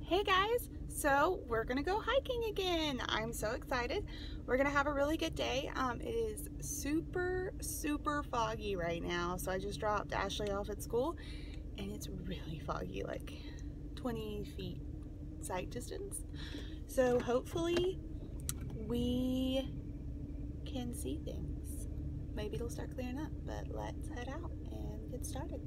Hey guys, so we're gonna go hiking again. I'm so excited. We're gonna have a really good day. It is super foggy right now. So I just dropped Ashley off at school and it's really foggy, like 20 feet sight distance. So hopefully we can see things. Maybe it'll start clearing up, but let's head out and get started.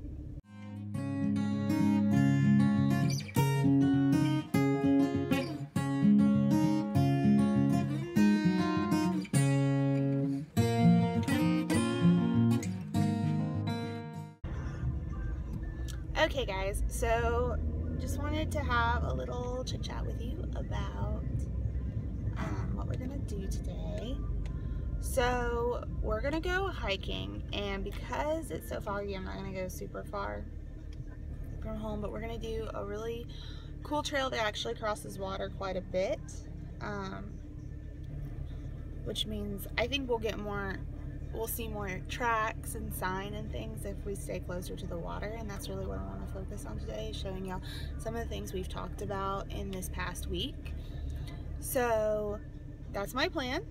Okay guys, so just wanted to have a little chit chat with you about what we're gonna do today. So we're gonna go hiking, and because it's so foggy, I'm not gonna go super far from home, but we're gonna do a really cool trail that actually crosses water quite a bit, which means I think we'll see more tracks and sign and things if we stay closer to the water, and that's really what I want to focus on today, showing y'all some of the things we've talked about in this past week. So that's my plan.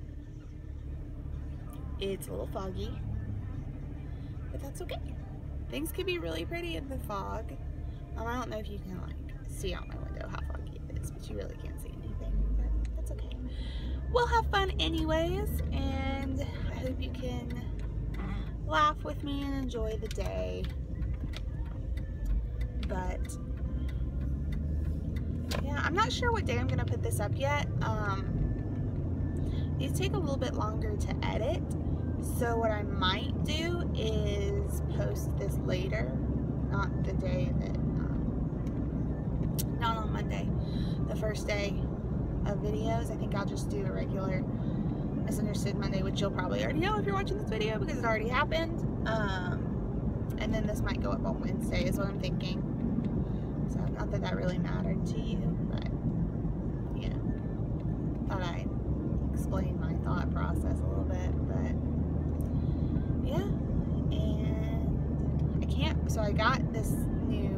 It's a little foggy, but that's okay. Things can be really pretty in the fog. I don't know if you can like see out my window how foggy it is, but you really can't see anything, but that's okay. We'll have fun anyways, and I hope you can laugh with me and enjoy the day. But yeah, I'm not sure what day I'm gonna put this up yet. These take a little bit longer to edit, so what I might do is post this later, not the day that, not on Monday, the first day of videos. I think I'll just do a regular Misunderstood Monday, which you'll probably already know if you're watching this video because it already happened. And then this might go up on Wednesday is what I'm thinking. So not that that really mattered to you, but you know, thought I'd explain my thought process a little bit. But yeah, and I can't, so I got this new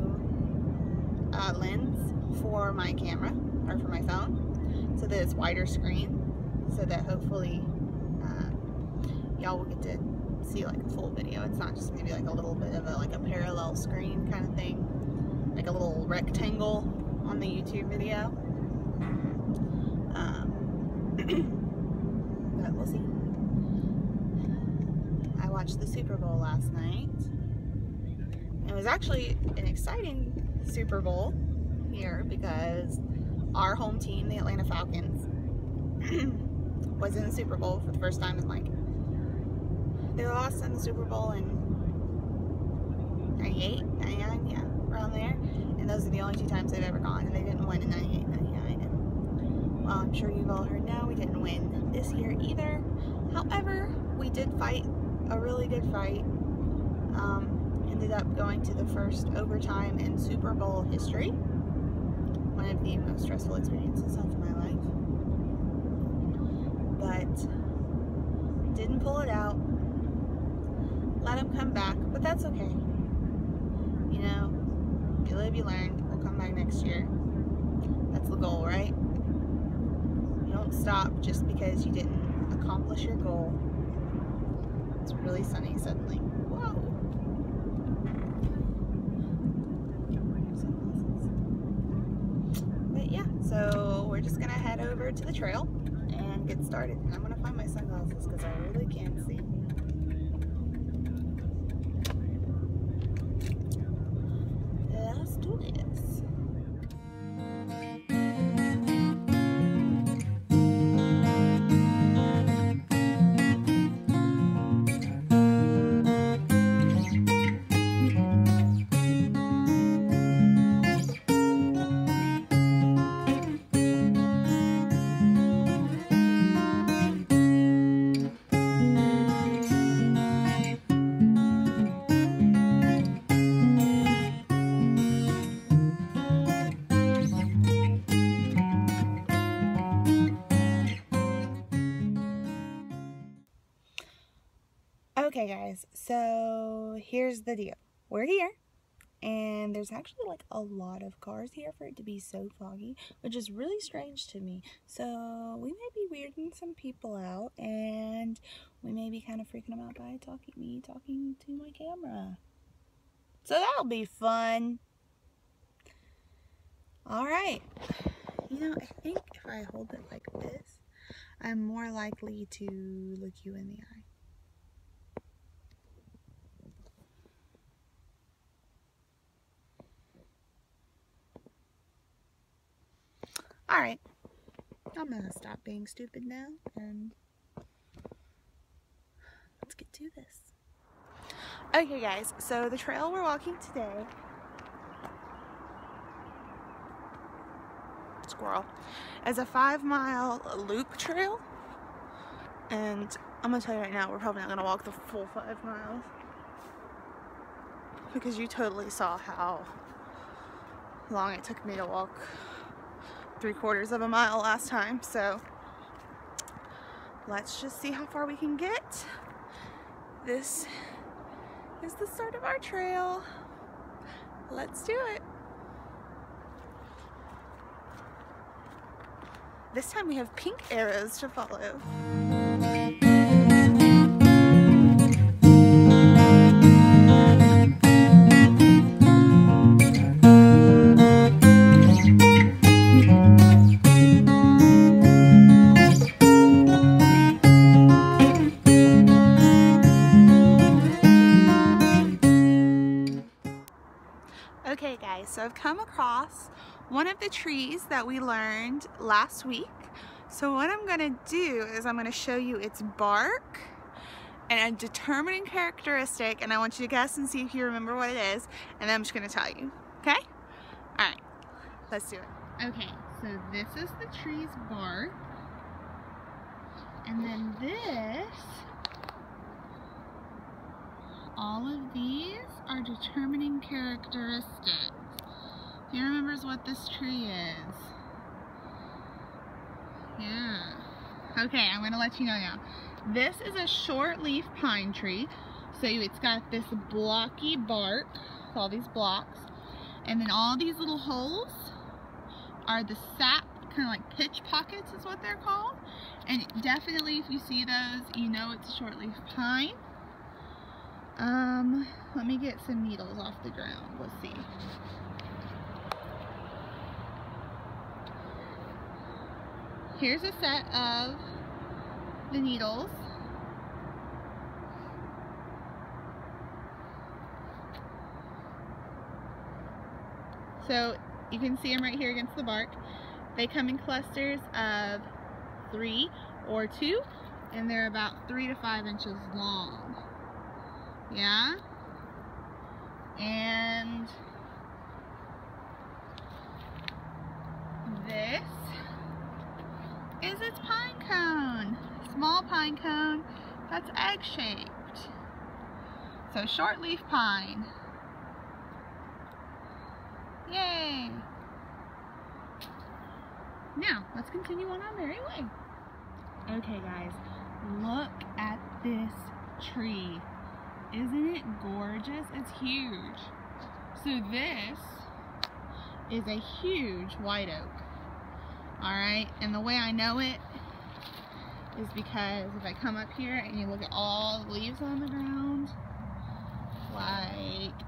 lens for my camera, or for my phone, so that it's wider screen, so that hopefully y'all will get to see like a full video. It's not just maybe like a little bit of a parallel screen kind of thing, like a little rectangle on the YouTube video. But we'll see. I watched the Super Bowl last night. It was actually an exciting Super Bowl here because our home team, the Atlanta Falcons, was in the Super Bowl for the first time in like, they lost in the Super Bowl in 98, 99, yeah, around there. And those are the only two times they've ever gone, and they didn't win in 98, 99. And well, I'm sure you've all heard now, we didn't win this year either. However, we did fight a really good fight. Ended up going to the first overtime in Super Bowl history. One of the most stressful experiences of my life. But didn't pull it out. Let them come back, but that's okay. You know, you live, you learn. We'll come back next year. That's the goal, right? You don't stop just because you didn't accomplish your goal. It's really sunny suddenly. Whoa. But yeah, so we're just gonna head over to the trail and get started. And I'm gonna find my sunglasses because I really can't see. Let's do this. Okay guys, so here's the deal. We're here. and there's actually like a lot of cars here for it to be so foggy, which is really strange to me. So we may be weirding some people out, and we may be kind of freaking them out by talking to my camera. So that'll be fun. All right. You know, I think if I hold it like this, I'm more likely to look you in the eye. Alright, I'm gonna stop being stupid now and let's get to this. Okay guys, so the trail we're walking today, squirrel, is a 5-mile loop trail, and I'm gonna tell you right now, we're probably not gonna walk the full 5 miles because you totally saw how long it took me to walk 3/4 of a mile last time. So let's just see how far we can get. This is the start of our trail. Let's do it. This time we have pink arrows to follow. Okay guys, so I've come across one of the trees that we learned last week. So what I'm gonna do is I'm gonna show you its bark and a determining characteristic, and I want you to guess and see if you remember what it is, and then I'm just gonna tell you, okay? All right, let's do it. Okay, so this is the tree's bark, and then all of these are determining characteristics. Do you remember what this tree is? Yeah. Okay, I'm gonna let you know now. This is a short leaf pine tree. So it's got this blocky bark, all these blocks, and then all these little holes are the sap, kind of like pitch pockets is what they're called. And definitely if you see those, you know it's a short leaf pine. Let me get some needles off the ground. Let's see. Here's a set of the needles. So you can see them right here against the bark. They come in clusters of 3 or 2, and they're about 3 to 5 inches long. Yeah? And this is its pine cone. Small pine cone that's egg-shaped. So short leaf pine. Yay! Now, let's continue on our merry way. Okay guys, look at this tree. Isn't it gorgeous? It's huge. So this is a huge white oak. Alright, and the way I know it is because if I come up here and you look at all the leaves on the ground, like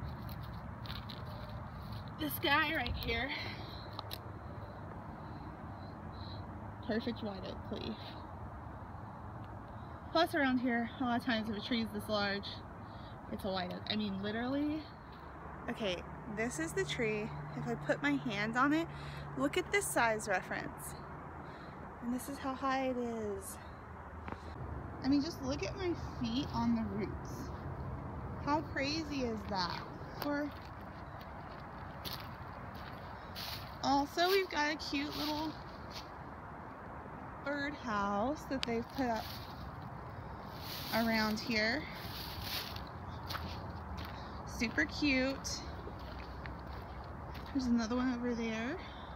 this guy right here, perfect white oak leaf. Plus around here, a lot of times if a tree is this large, it's a white oak. I mean, literally. Okay, this is the tree. If I put my hand on it, look at this size reference. And this is how high it is. I mean, just look at my feet on the roots. How crazy is that? Also, we've got a cute little bird house that they've put up around here. Super cute. There's another one over there.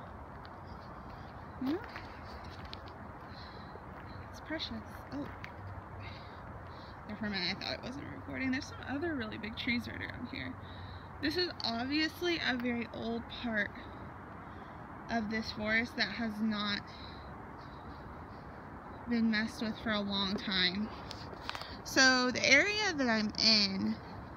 Yeah. It's precious. Oh. There for a minute I thought it wasn't recording. There's some other really big trees right around here. This is obviously a very old part of this forest that has not been messed with for a long time. So the area that I'm in,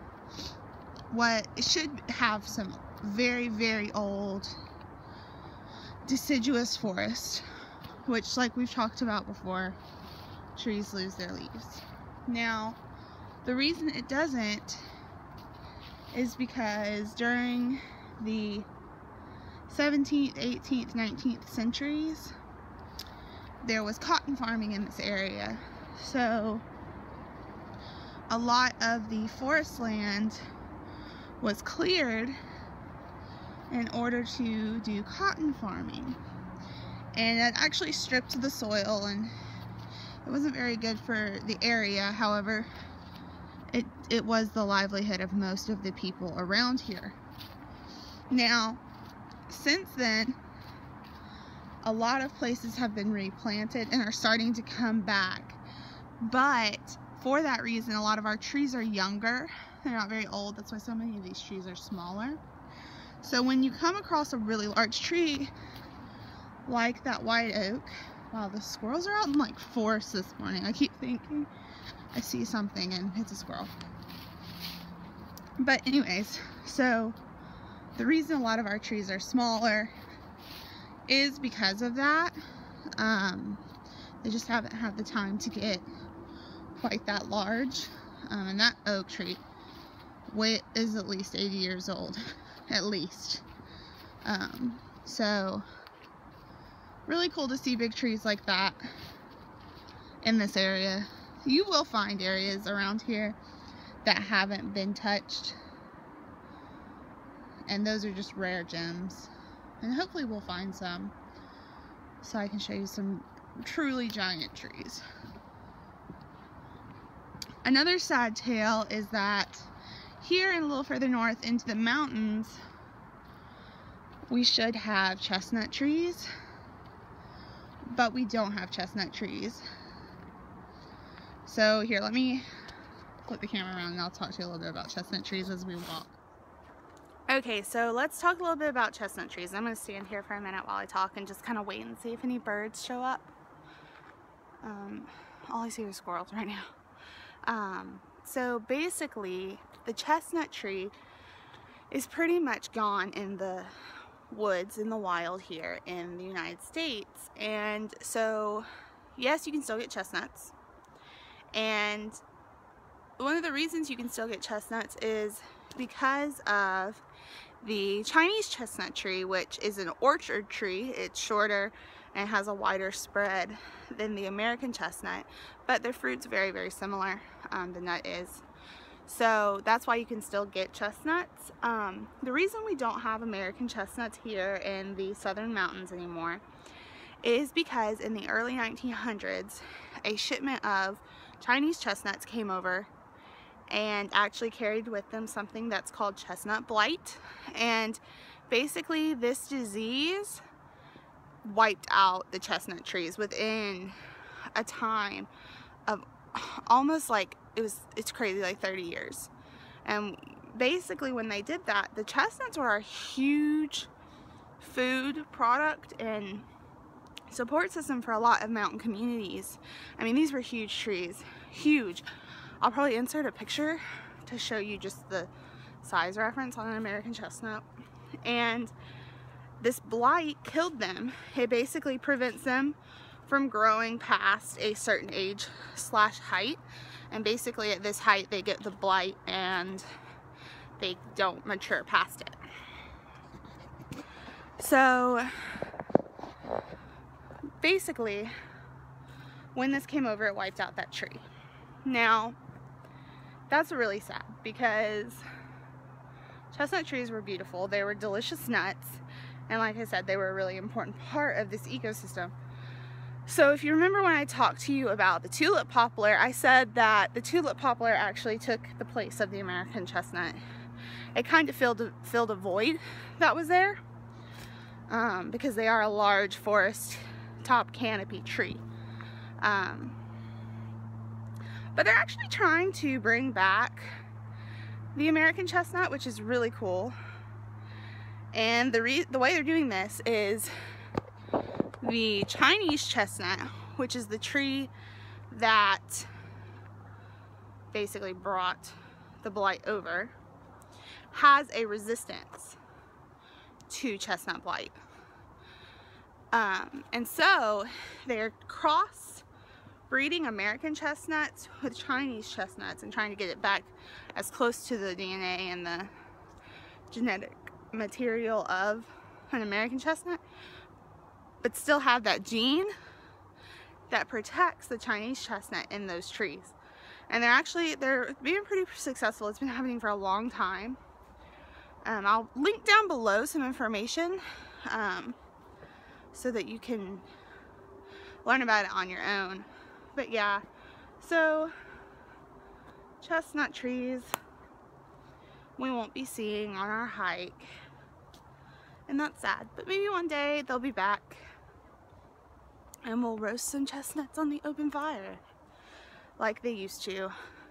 it should have some very, very old deciduous forest, which, like we've talked about before, trees lose their leaves. Now, the reason it doesn't is because during the 17th, 18th, 19th centuries, there was cotton farming in this area. So a lot of the forest land was cleared in order to do cotton farming. And it actually stripped the soil, and it wasn't very good for the area. However, it was the livelihood of most of the people around here. Now, since then, a lot of places have been replanted and are starting to come back. But for that reason, a lot of our trees are younger. They're not very old. That's why so many of these trees are smaller. So when you come across a really large tree, like that white oak, wow, the squirrels are out in like force this morning. I keep thinking I see something and it's a squirrel. But anyways, so the reason a lot of our trees are smaller is because of that. They just haven't had the time to get quite that large. And that oak tree is at least 80 years old, at least. So really cool to see big trees like that in this area. You will find areas around here that haven't been touched, and those are just rare gems, and hopefully we'll find some so I can show you some truly giant trees. Another sad tale is that here and a little further north into the mountains, we should have chestnut trees, but we don't have chestnut trees. So here, let me flip the camera around and I'll talk to you a little bit about chestnut trees as we walk. Okay, so let's talk a little bit about chestnut trees. I'm going to stand here for a minute while I talk and just kind of wait and see if any birds show up. All I see are squirrels right now. So basically, the chestnut tree is pretty much gone in the woods, in the wild here in the United States. And so, yes, you can still get chestnuts. And one of the reasons you can still get chestnuts is because of the Chinese chestnut tree, which is an orchard tree. It's shorter and has a wider spread than the American chestnut, but their fruit's very, very similar. The nut is. So that's why you can still get chestnuts. The reason we don't have American chestnuts here in the southern mountains anymore is because in the early 1900s, a shipment of Chinese chestnuts came over and actually carried with them something that's called chestnut blight. And basically this disease wiped out the chestnut trees within a time of almost like, it's crazy, like 30 years. And basically when they did that, the chestnuts were a huge food product and support system for a lot of mountain communities. I mean, these were huge trees, huge. I'll probably insert a picture to show you just the size reference on an American chestnut. And this blight killed them. It basically prevents them from growing past a certain age / height. And basically at this height they get the blight and they don't mature past it. So basically when this came over, it wiped out that tree. Now that's really sad because chestnut trees were beautiful. They were delicious nuts, and like I said, they were a really important part of this ecosystem. So if you remember when I talked to you about the tulip poplar, I said that the tulip poplar actually took the place of the American chestnut. It kind of filled a void that was there because they are a large forest top canopy tree. But they're actually trying to bring back the American chestnut, which is really cool. And the way they're doing this is the Chinese chestnut, which is the tree that basically brought the blight over, has a resistance to chestnut blight. And so they're cross-breeding American chestnuts with Chinese chestnuts and trying to get it back as close to the DNA and the genetic material of an American chestnut, but still have that gene that protects the Chinese chestnut in those trees. And they're being pretty successful. It's been happening for a long time. I'll link down below some information so that you can learn about it on your own. But yeah, so chestnut trees we won't be seeing on our hike, and that's sad, but maybe one day they'll be back and we'll roast some chestnuts on the open fire like they used to.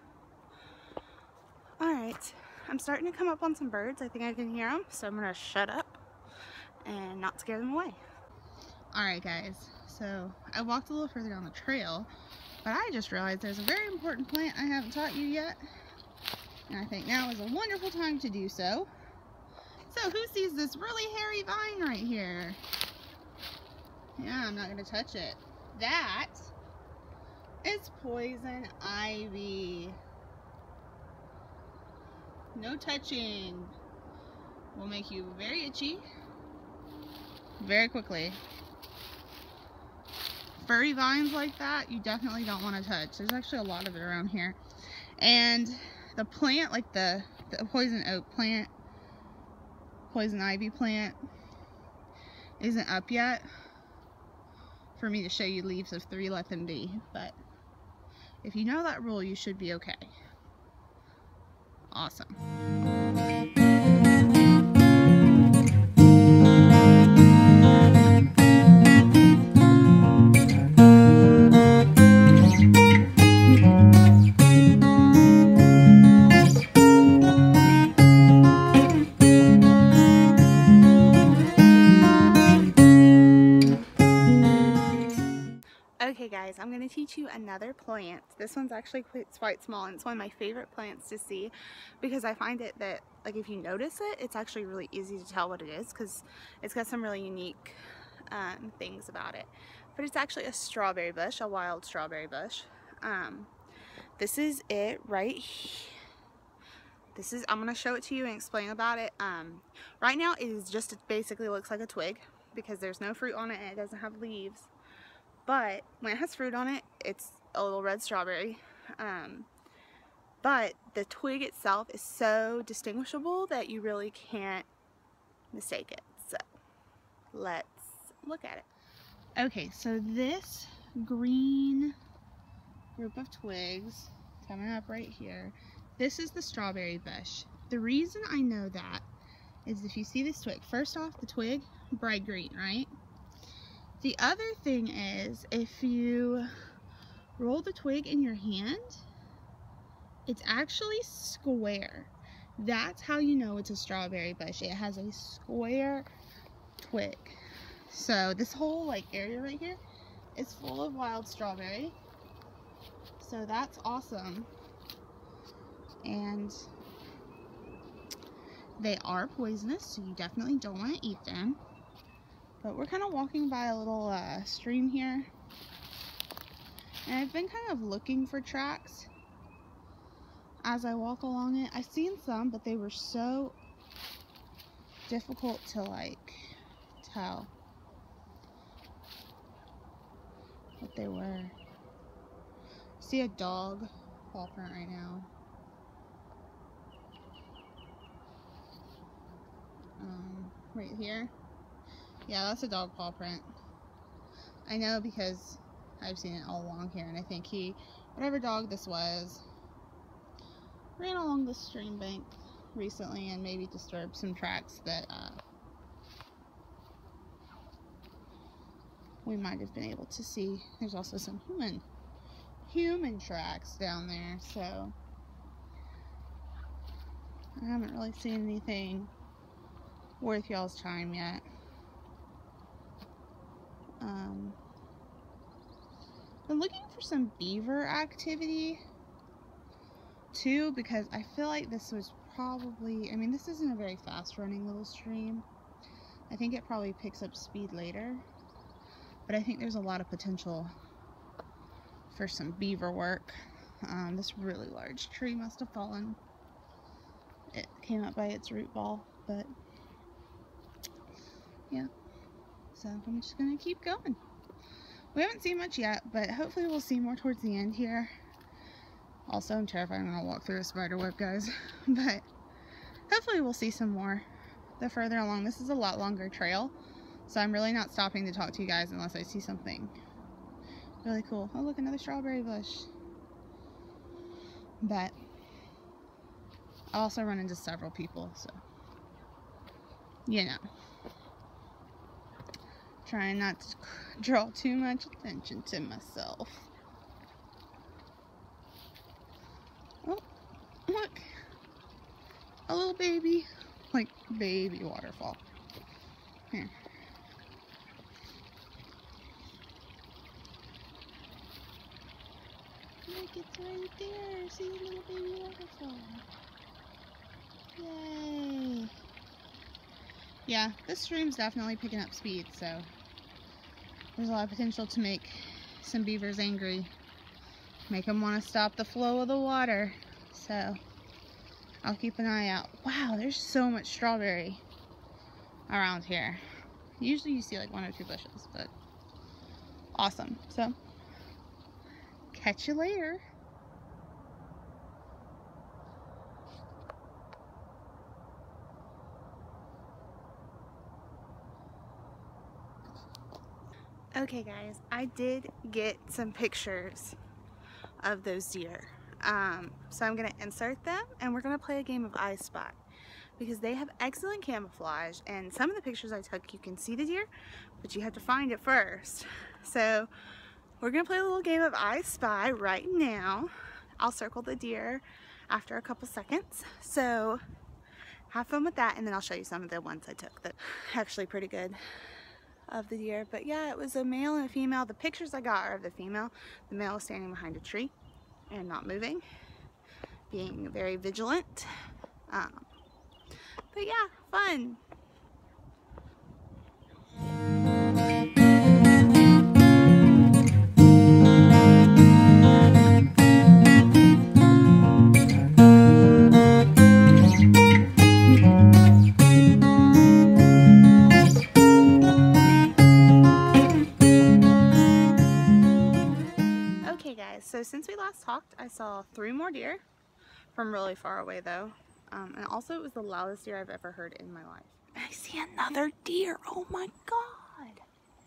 Alright, I'm starting to come up on some birds. I think I can hear them, so I'm gonna shut up and not scare them away. Alright guys, so I walked a little further down the trail, but I just realized there's a very important plant I haven't taught you yet, and I think now is a wonderful time to do so. So who sees this really hairy vine right here? Yeah, I'm not going to touch it. That is poison ivy. No touching. Will make you very itchy very quickly. Furry vines like that, you definitely don't want to touch. There's actually a lot of it around here. And the plant, like the poison oak plant, poison ivy plant, isn't up yet for me to show you leaves of 3, let them be. But if you know that rule, you should be okay. Awesome. Okay guys, I'm going to teach you another plant. This one's actually quite small, and it's one of my favorite plants to see because I find it that, like, if you notice it, it's actually really easy to tell what it is because it's got some really unique things about it. But it's actually a strawberry bush, a wild strawberry bush. This is it right here. I'm going to show it to you and explain about it. Right now it is just, it basically looks like a twig because there's no fruit on it and it doesn't have leaves. But when it has fruit on it, it's a little red strawberry. But the twig itself is so distinguishable that you really can't mistake it. So let's look at it. Okay, so this green group of twigs coming up right here, this is the strawberry bush. The reason I know that is if you see this twig, first off, the twig, bright green, right? The other thing is, if you roll the twig in your hand, it's actually square. That's how you know it's a strawberry bush. It has a square twig. So this whole area right here is full of wild strawberry. So that's awesome. And they are poisonous, so you definitely don't want to eat them. But we're kind of walking by a little stream here, and I've been kind of looking for tracks as I walk along it. I've seen some, but they were so difficult to tell what they were. I see a dog paw print right now. Right here. Yeah, that's a dog paw print. I know because I've seen it all along here, and I think whatever dog this was, ran along the stream bank recently and maybe disturbed some tracks that we might have been able to see. There's also some human tracks down there, so I haven't really seen anything worth y'all's time yet. I'm looking for some beaver activity too, because I feel like this was probably, I mean, this isn't a very fast running little stream. I think it probably picks up speed later, but I think there's a lot of potential for some beaver work. This really large tree must have fallen. It came up by its root ball, but yeah, so I'm just gonna keep going. We haven't seen much yet, but hopefully we'll see more towards the end here. Also, I'm terrified I'm gonna walk through a spider web, guys, but hopefully we'll see some more the further along. This is a lot longer trail, so I'm really not stopping to talk to you guys unless I see something really cool. Oh, look, another strawberry bush. But I also run into several people, so you know, trying not to draw too much attention to myself. Oh, look, a little baby, like baby waterfall. Here. Look, it's right there. See the little baby waterfall. Yay. Yeah, this stream's definitely picking up speed, so there's a lot of potential to make some beavers angry. Make them want to stop the flow of the water. So I'll keep an eye out. Wow, there's so much strawberry around here. Usually you see like 1 or 2 bushes, but awesome. So catch you later. Okay guys, I did get some pictures of those deer. So I'm gonna insert them and we're gonna play a game of I Spy, because they have excellent camouflage, and some of the pictures I took you can see the deer, but you have to find it first. So we're gonna play a little game of I Spy right now. I'll circle the deer after a couple seconds, so have fun with that, and then I'll show you some of the ones I took that are actually pretty good of the deer. But yeah, it was a male and a female. The pictures I got are of the female. The male was standing behind a tree and not moving, being very vigilant. But yeah, fun. So since we last talked, I saw 3 more deer from really far away though. And also it was the loudest deer I've ever heard in my life. I see another deer. Oh my God.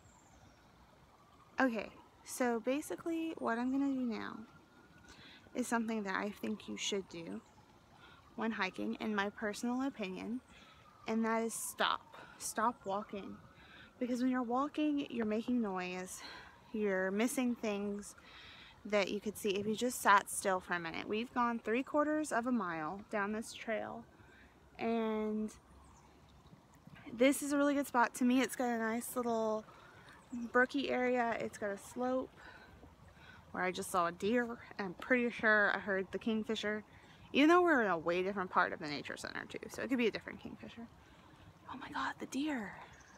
Okay, so basically what I'm gonna do now is something that I think you should do when hiking, in my personal opinion, and that is stop. Stop walking. Because when you're walking, you're making noise, you're missing things that you could see if you just sat still for a minute. We've gone 3/4 of a mile down this trail, and this is a really good spot. To me, it's got a nice little brooky area. It's got a slope where I just saw a deer. I'm pretty sure I heard the kingfisher, even though we're in a way different part of the nature center too, so it could be a different kingfisher. Oh my God, the deer.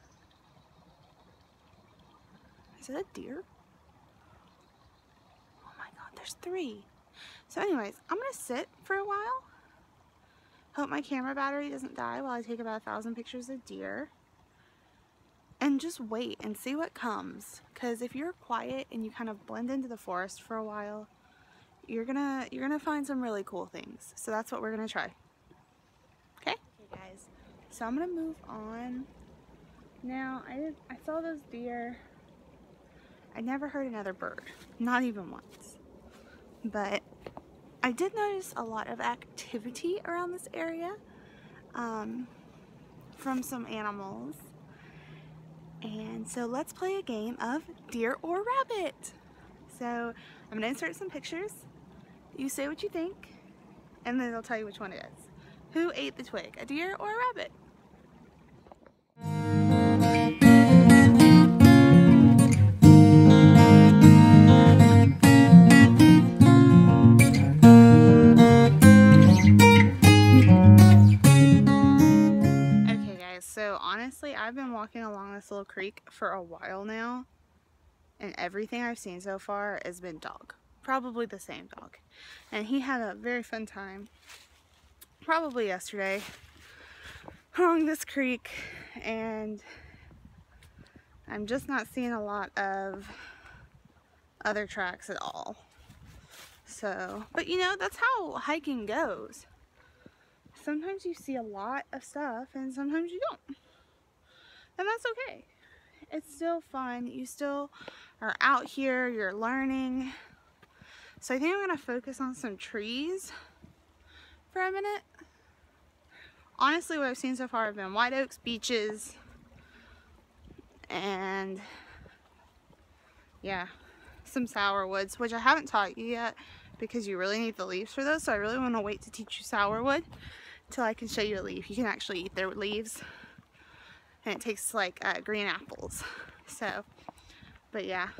Is it a deer? There's 3. So anyways, I'm gonna sit for a while, hope my camera battery doesn't die while I take about 1,000 pictures of deer, and just wait and see what comes. Because if you're quiet and you kind of blend into the forest for a while, you're gonna find some really cool things. So that's what we're gonna try. Okay guys, so I'm gonna move on now. I saw those deer. I never heard another bird, not even once. But I did notice a lot of activity around this area from some animals. And so let's play a game of deer or rabbit. So I'm going to insert some pictures. You say what you think, and then it'll tell you which one it is. Who ate the twig, a deer or a rabbit? Okay guys, so honestly I've been walking along this little creek for a while now, and everything I've seen so far has been dog. Probably the same dog. And he had a very fun time, probably yesterday, along this creek, and I'm just not seeing a lot of other tracks at all. So, but you know, that's how hiking goes. Sometimes you see a lot of stuff and sometimes you don't. And that's okay. It's still fun. You still are out here, you're learning. So I think I'm gonna focus on some trees for a minute. Honestly, what I've seen so far have been white oaks, beeches, and yeah, some sourwoods, which I haven't taught you yet because you really need the leaves for those. So I really want to wait to teach you sourwood till I can show you a leaf. You can actually eat their leaves, and it tastes like green apples. So, but yeah.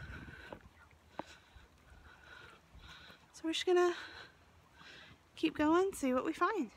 So we're just gonna keep going, see what we find.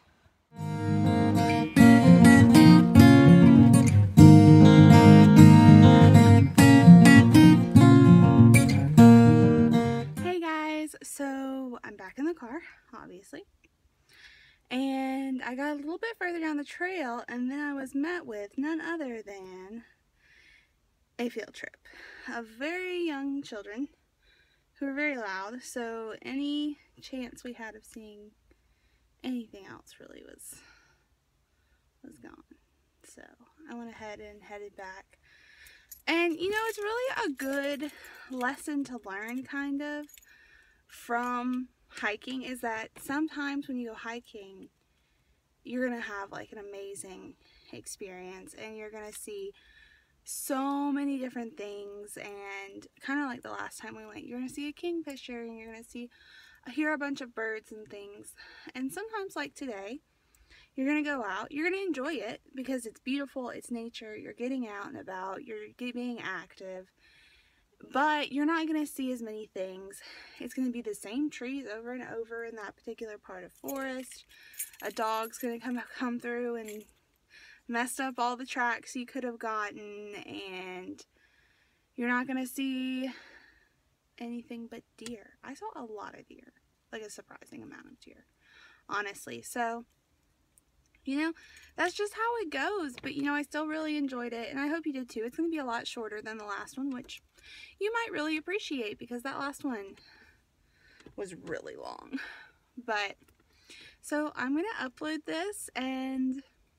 Hey guys, so I'm back in the car, obviously. And I got a little bit further down the trail, and then I was met with none other than a field trip of very young children who were very loud. So any chance we had of seeing anything else really was gone. So I went ahead and headed back. And you know, it's really a good lesson to learn kind of from hiking, is that sometimes when you go hiking, you're gonna have like an amazing experience and you're gonna see so many different things. And kind of like the last time we went, you're gonna see a kingfisher and you're gonna hear a bunch of birds and things. And sometimes, like today, you're gonna go out, you're gonna enjoy it because it's beautiful, it's nature, you're getting out and about, you're being active, but you're not gonna see as many things. It's gonna be the same trees over and over in that particular part of forest. A dog's gonna come through and messed up all the tracks you could have gotten, and you're not gonna see anything but deer. I saw a lot of deer, like a surprising amount of deer, honestly. So, you know, that's just how it goes. But, you know, I still really enjoyed it, and I hope you did too. It's going to be a lot shorter than the last one, which you might really appreciate because that last one was really long. But, so I'm going to upload this, and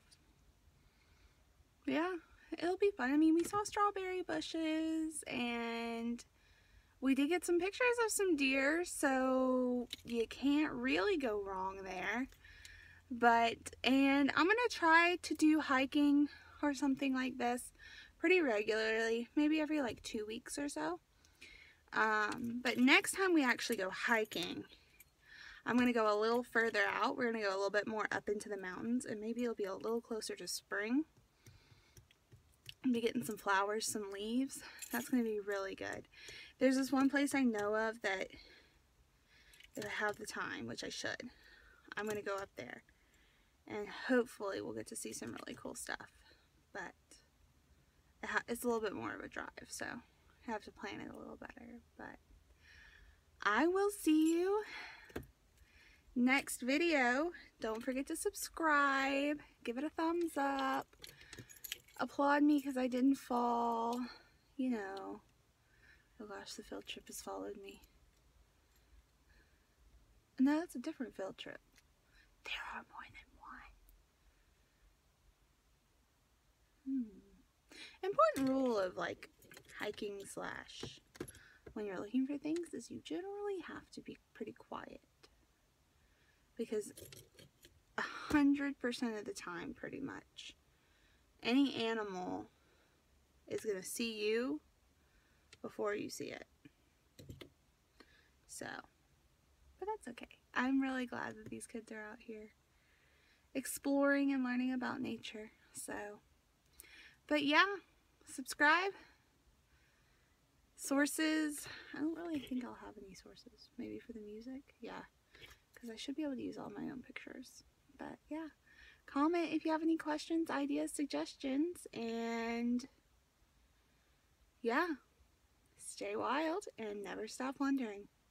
yeah, it'll be fun. I mean, we saw strawberry bushes, and we did get some pictures of some deer, so you can't really go wrong there. And I'm gonna try to do hiking or something like this pretty regularly, maybe every like 2 weeks or so. But next time we actually go hiking, I'm gonna go a little further out. We're gonna go a little bit more up into the mountains, and maybe it'll be a little closer to spring. I'll be getting some flowers, some leaves. That's gonna be really good. There's this one place I know of that, if I have the time, which I should, I'm gonna go up there. And hopefully we'll get to see some really cool stuff. But it's a little bit more of a drive, so I have to plan it a little better. But I will see you next video. Don't forget to subscribe. Give it a thumbs up. Applaud me because I didn't fall. You know. Oh gosh, the field trip has followed me. No, that's a different field trip. There are more than one. Important rule of like hiking slash when you're looking for things is you generally have to be pretty quiet, because 100% of the time, pretty much, any animal is going to see you before you see it. So, but that's okay. I'm really glad that these kids are out here. exploring and learning about nature. So, but yeah, subscribe. Sources, I don't really think I'll have any sources. Maybe for the music, yeah, because I should be able to use all my own pictures. But yeah, comment if you have any questions, ideas, suggestions, and yeah, stay wild and never stop wondering.